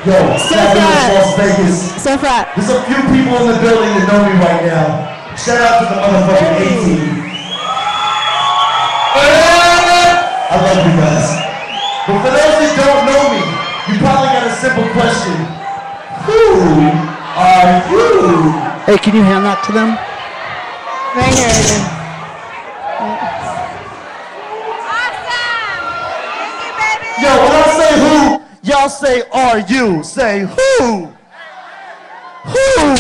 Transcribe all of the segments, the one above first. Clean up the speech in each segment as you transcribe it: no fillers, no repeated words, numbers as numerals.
Yo, fabulous Las Vegas. So fat. There's a few people in the building that know me right now. Shout out to the motherfucking A-Team. I love you guys. But for those that don't know me, you probably got a simple question. Who are you? Hey, can you hand that to them? Right here. Yo, when I say who, y'all say are you. Say who. Who?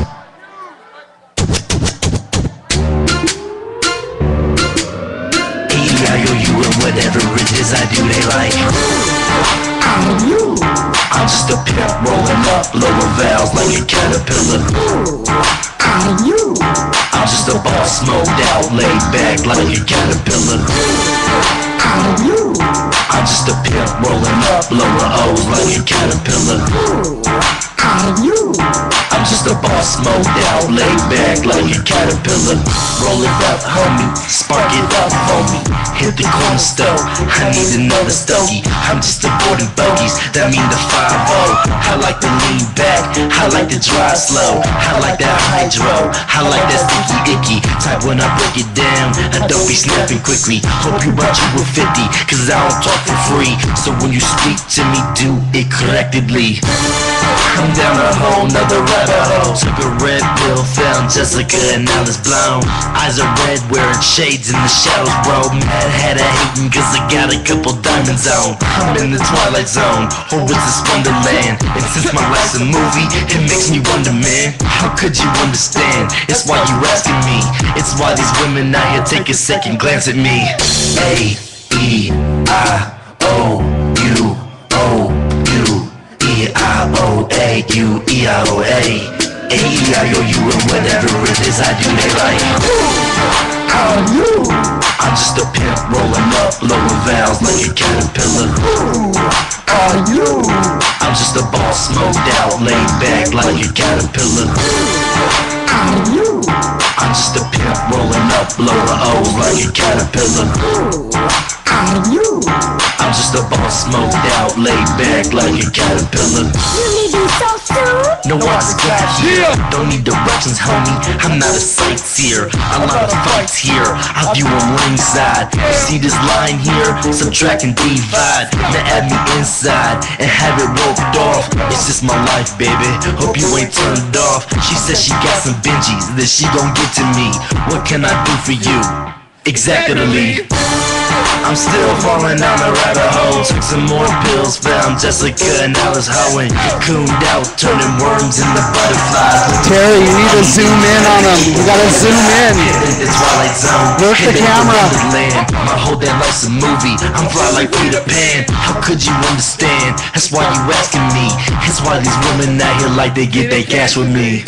E-I-O-U and whatever it is I do, they like. Are you? I'm just a pimp rolling up lower valves like a caterpillar. Are you? I'm just a boss smoked out, laid back like a caterpillar. Are you? I'm just a pimp rolling up lower O's like a caterpillar. Are you? I'm just a boss smoked out, laid back like a caterpillar. Roll it up, homie, spark it up, homie. Hit the corner stove, I need another stogie. I'm just avoiding bogeys, that mean the 5-0. I like to lean back, I like to drive slow. I like that hydro, I like that sticky icky type when I break it down. And don't be snapping quickly, hope you brought you a 50, cause I don't talk for free. So when you speak to me, do it correctly. I'm down a whole nother rabbit hole. Took a red pill, found Jessica and now it's blown. Eyes are red, wearing shades in the shadows, bro. Mad had a hating cause I got a couple diamonds on. I'm in the twilight zone, or is this Wonderland? And since my life's a movie, it makes me wonder, man, how could you understand? It's why you asking me, it's why these women out here take a second glance at me. A-E-I-O-U E-I-O-A-U, E-I-O-A, A-E-I-O-U, and whatever it is I do, they like. Who are you? I'm just a pimp rolling up lower valves like a caterpillar. Who are you? I'm just a boss smoked out, laid back like a caterpillar. Who are you? I'm just a pimp rolling up lower O's like a caterpillar. Who are you? I'm just a boss smoked out, laid back like a caterpillar. You need me so soon? No one's got here. Don't need directions, homie. I'm not a sightseer. A lot of fights here. I view them ringside. You see this line here? Subtract and divide. Now add me inside and have it roped off. It's just my life, baby. Hope you ain't turned off. She says she got some Benjis that she gon' get to me. What can I do for you? Exactly. I'm still falling down the rabbit hole. Took some more pills, found Jessica and Alice hoeing. Cooned out, turning worms into butterflies. Terry, you need to zoom in on them. You gotta zoom in. The Twilight Zone. Work the camera. My whole damn life's a movie. I'm fly like Peter Pan. How could you understand? That's why you asking me. That's why these women out here like they get their cash with me.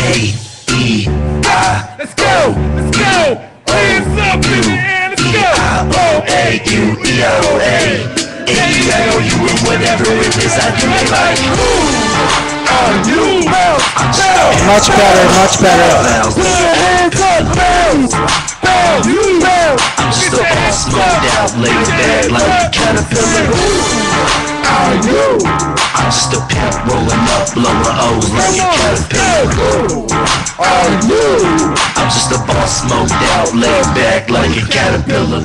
A-E-I. Let's go! Let's go! Hands up in the air! E-I-O-A-U, E-I-O-A, A-E-I-O-U, and whatever it is I do, they like. Who are you? Much better, much better. I'm just a boss smoked out, laid back like a caterpillar. Who are you? I'm just a pimp rolling up lower O's like a caterpillar. Who are you? I'm just a boss smoked out, laid back like a caterpillar.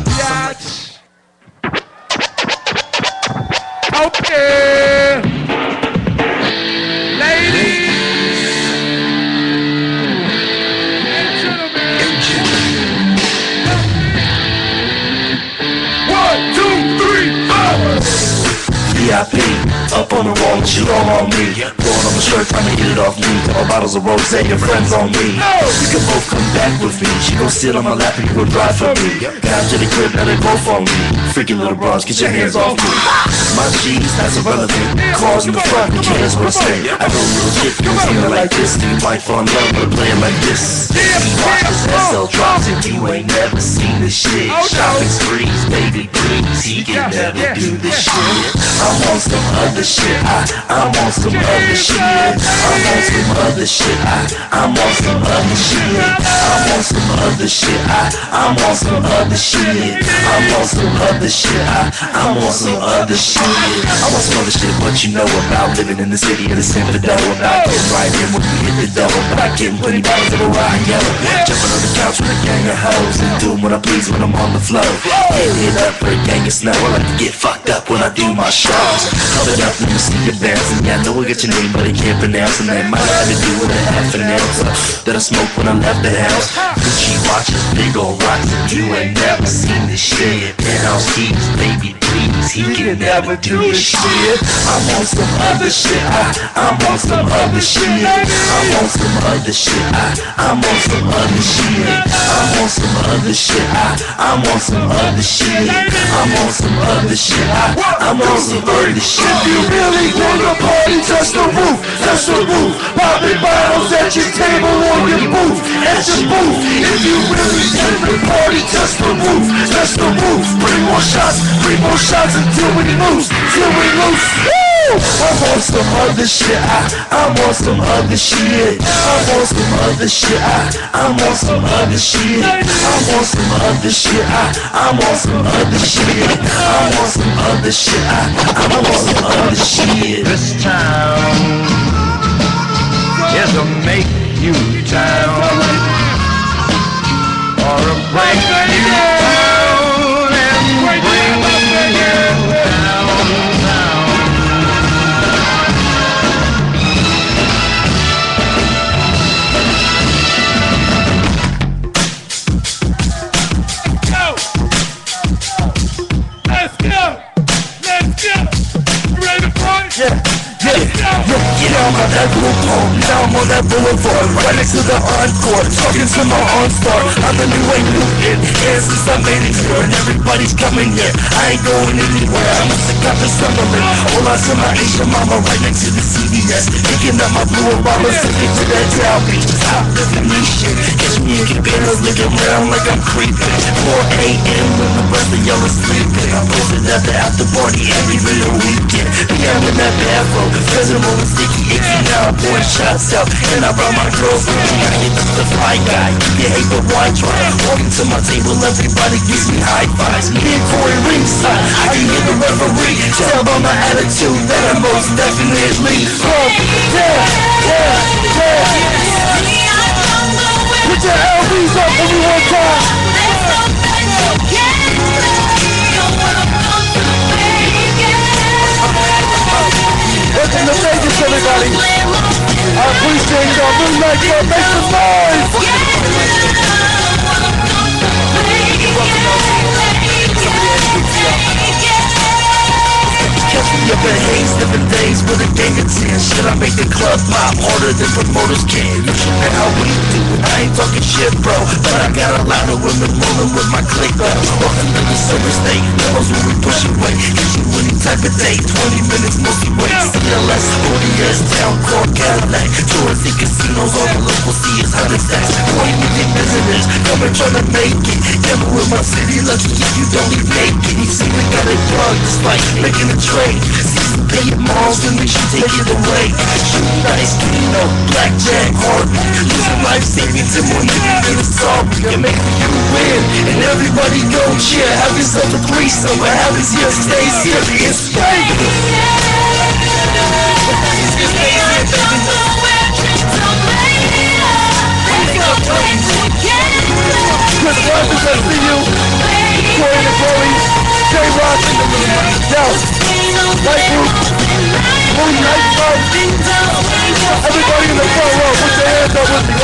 Okay, ladies and gentlemen, 1, 2, 3, 4. VIP, up on the wall, shit all on me. Blowing on the shirt, trying to get it off me. Couple bottles of rosé, your friends on me. You can both come back with me. She gon' sit on my lap and you gon' drive for me. Down to the crib, now they both on me. Freaking little bras, get your hands off me. My G's, that's irrelevant. Cars in the front, who cares what I say? I know real shit, don't feel like this. Do you might fall in love with a player like this? Watch this SL drops if you ain't never seen this shit. Shopping sprees, baby please, he can never do this shit. I'm I'm on some other shit. I'm on some other shit. I'm on some other shit. I'm on some other shit. I'm on some other shit. I'm on some other shit. I'm on some other shit. I'm on some other shit. I'm on some other shit. What you know about living in the city of the San Fidel? About getting right in when we hit the double. About getting plenty bottles of a ride yellow. Jumping on the couch with a gang of hoes and doing what I please when I'm on the floor. Getting it up for a gang of snow. I like to get fucked up when I do my shows. Coming up in the sneaker bands, and yeah, I know I got your name, but I can't pronounce the name. Might have to do with a half an ounce that I smoked when I left the house. Gucci watches, big old rocks, and you ain't never seen this shit. Penthouse keys, baby, please, he can never do this shit. I'm on some other shit. I'm on some other shit. I'm on some other shit. I'm on some other shit. I'm on some other shit. I'm on some other shit. I'm on some other shit. I'm on some other shit. If you really wanna party, touch the roof, touch the roof. Popping bottles at your table or your booth, at your booth. If you really wanna party, touch the roof, touch the roof. Bring more shots until we lose, till we lose. I'm on some other shit. I'm on some other shit. I'm on some other shit. I'm on some other shit. I'm on some other shit. I'm on some other shit. I'm on some other shit. I'm on some other shit. This town is a make you town or a break you down and bring you downtown. Yeah, I'm on that blue pole, now I'm on that boulevard, right next to the Encore, talking to my OnStar. I'm the new Wayne Newton, and since I made it here, and everybody's coming here, I ain't going anywhere, I must have got the Summerlin. Hold on to my Asian mama, right next to the CVS, picking up my blue Obama, sticking to that Dow Beach, top living this shit. Catch me in cabanas, looking around like I'm creeping. 4 a.m. when the rest of y'all are sleeping, I'm posted at the after party every little weekend. Yeah, I'm in that bathroom, present rolling sticky icky, now I'm pouring shots out, and I brought my girlfriend. I hit the fly guy, you hate the wine try. Walking to my table, everybody gives me high fives. Me and Corey ringside, I can hear the referee tell by my attitude that I'm most definitely from. Yeah. Put your LBs up every one time. Welcome to Vegas, everybody. I appreciate y'all. Moonlight Club, make some noise. Catch me up in Haze, different days with a gang of 10. Should I make the club pop harder than promoters can? You should know how we do it. I ain't talking shit, bro, but I got a lot of women rolling with my clique. Welcome to the silver state, levels when we push it weight. Get you any type of day, 20 minutes mostly wait. CLS, ODS, Town Core, Cadillac. Touristy casinos, all the local see is 100 stacks. 20 million visitors, coming trying to make it. Gamble with my city, lucky if you don't even make it. You see we got it plugged, it's like making a trade. Season pay it malls, then we should take it away. Shooting dice, Keno, blackjack, Harvey. Losing life savings and more nigga get a solve. We can make you win, and everybody go cheer. Have yourself a threesome, but have us here, stay serious. Chris Rogers, I see you. Corey and Chloe, Jay Ross, yo, White Group, Moonlight Club. Everybody in the front row, put your hands up with me,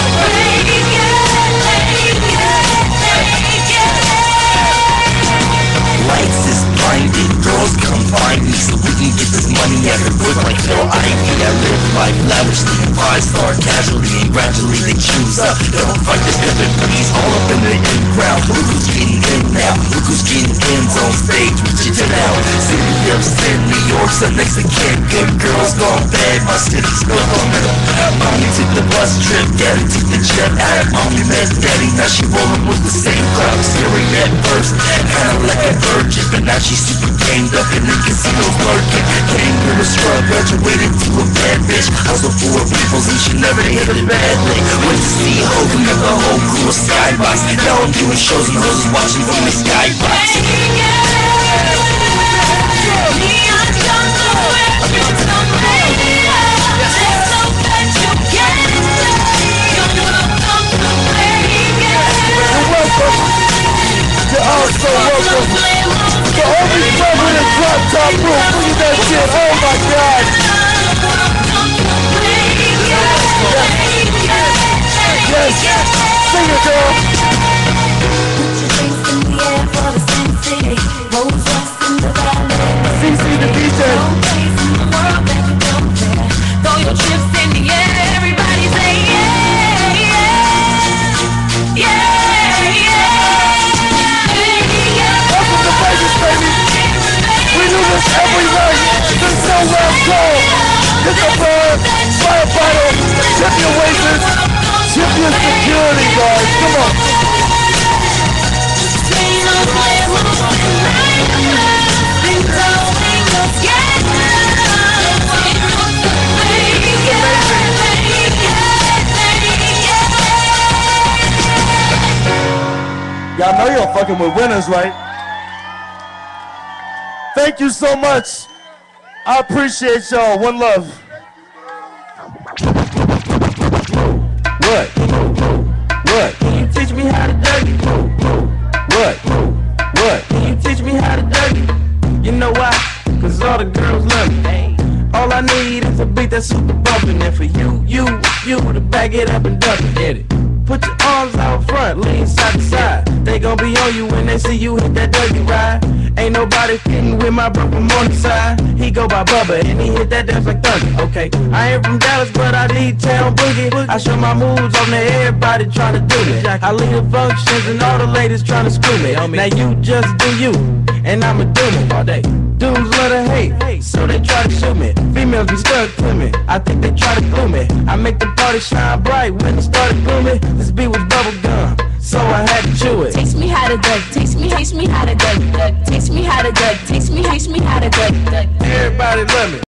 Lights is blinded, girls come find me so we can get this money at the foot like Phil Ivey. I live life lavishly, 5-star casually, and gradually they choose up. Don't fight the pimpin' please, all up in the in-crowd. Look who's getting in now, look who's getting ends on stage with your out. City of in New York, so next to Kent. Good girls gone bad, my city's no longer. Mommy took the bus trip, daddy took the jet out. Mommy met daddy, now she rolling with the same crowd. Scary at first, kinda like a virgin, but now she's super gamed up in the casinos lurking. Came from a scrub, graduated to a bad bitch. Hustle for peoples and she never hit a bad lick. Went to see Hope, we got the whole crew of Skybox. Now I'm doing shows and hoes watching from the Skybox. You're also welcome to Obi Brother in Drop Top Roof. Look at that shit, oh my God. Yes, sing it, girl. Put your drinks in the air for the Sin City. Rolls Royce in the valley. CC the DJ. No place in the world that you don't care. Throw your chips in the air, everybody say yeah, yeah, yeah, yeah. Welcome to Vegas, baby. We do this every night. There's no last call. Get the bird, firefighter, tip your waiters, tip your security guards. Come on. Y'all know you're fucking with winners, right? Thank you so much. I appreciate y'all. One love. What? What? Can you teach me how to dirty? What? What? Can you teach me how to dirty? You know why? Cause all the girls love me. All I need is a beat that's super bumpin'. And for you to back it up and dump it. Hit it. Put your arms out front, lean side to side. They gon' be on you when they see you hit that dirty ride. Ain't nobody fitting with my bro from on the side. He go by Bubba and he hit that dance like thunder. Okay, I ain't from Dallas, but I lead town boogie. I show my moves on there, everybody tryna do me. I lead the functions and all the ladies tryna screw me. Now you just do you, and I'ma do me all day. Dudes love to hate, so they try to shoot me. Females be stuck to me, I think they try to glue me. I make the party shine bright when it started gloomy. This beat was bubble gum, so I had to chew it. Teach me how to duck, teach me how to duck, teach me how to duck, teach me how to duck. Everybody love me.